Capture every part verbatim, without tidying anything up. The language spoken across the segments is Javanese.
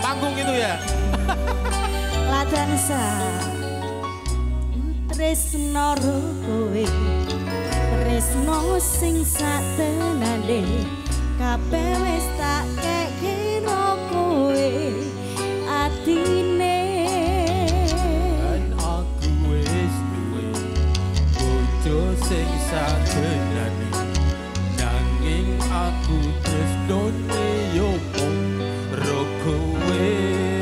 panggung itu ya. Ladansa tresno kowe tresno sing satenane kabeh wis tak kekira kowe atine dan aku wis duwe bojo sing satenane nanging aku tresnone yo mung ro kowe.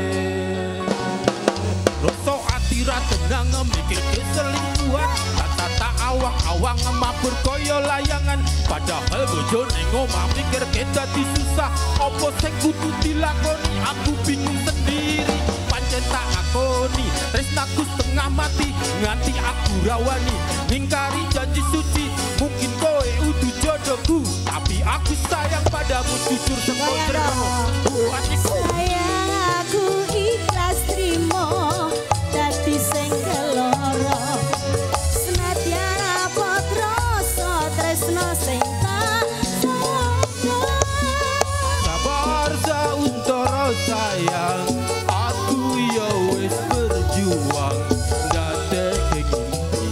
Tenang mikir keselingkuhan tata awang-awang mabur koyo layangan padahal bojone ngomah mikir kita disusah opo sing kudu dilakoni aku bingung sendiri pancen tak akoni tresnaku setengah mati nganti aku rawani ngingkari janji suci mungkin kowe udu jodohku tapi aku sayang padamu jujur semua sayang aku ikhlas trimo dadi sing keloro senadyan apa rasa tresno sing tak sodo sabar sauntara sayang aku ya wis berjuang ndadekake mimpi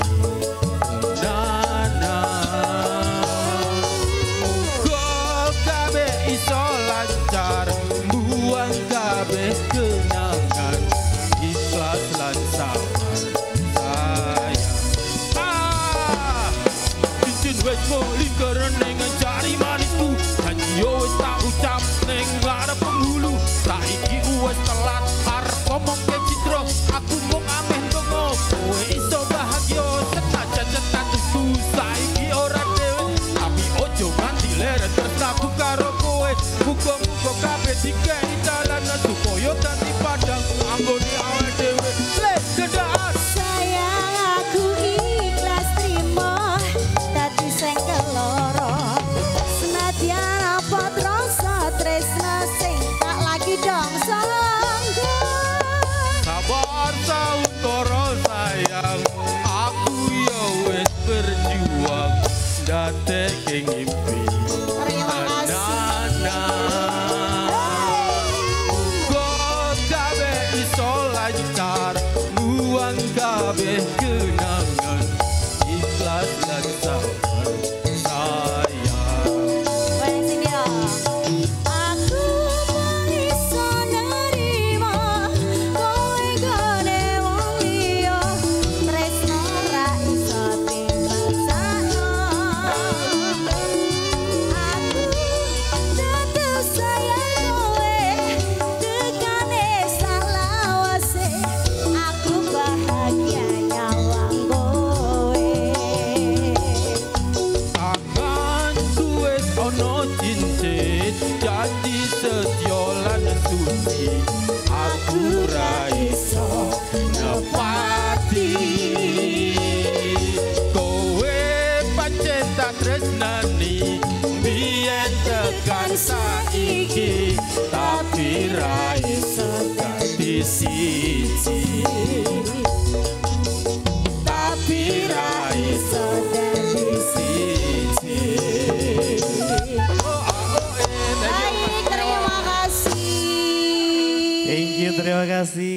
nana muga kabeh iso lancar buang kabeh kenangan ikhlas lan sabar sayang ah cincin wis muli ning jari manisku janji yo wis tak ucap ning ngarep penghulu saiki wis telat arep ngomong ke citra aku mung ameh donga kowe iso bahagia senajan statusku saiki ora dhewe tapi ojo nganti leren tresnaku karo kowe muga-muga kabeh dikei dalan supaya dadi padang anggone awake dhewe le gedaan sayang aku ikhlas trimo dadi sing keloro senadyan apa rasa tresno sing tak lagi dong sanggo sabar sauntara sayang aku ya wis berjuang ndadekake mimpi terima kasih buang kabeh kenangan ikhlas lan sabar sayang Weng sini dong aku mung iso nerima kowe gone wong liya tresno ra iso dipaksakno aku tetep sayang kowe tekane salawase aku bahagia nyawang kowe tanganku wis ono cincin janji setya lan suci aku ra iso nepati kowe pancen tak tresnani biyen tekan saiki tapi ra iso dadi siji tapi ra iso dadi siji. Baik, terima kasih. Thank you, terima kasih.